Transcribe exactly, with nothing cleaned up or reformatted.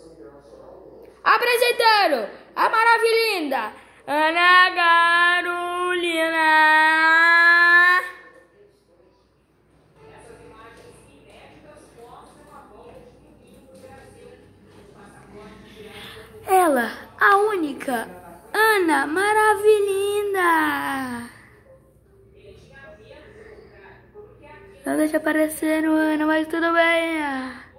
Apresentando a maravilhinda Ana Carolina. Ela, a única Ana Maravilhinda. Não deixa aparecer no Ana, mas tudo bem.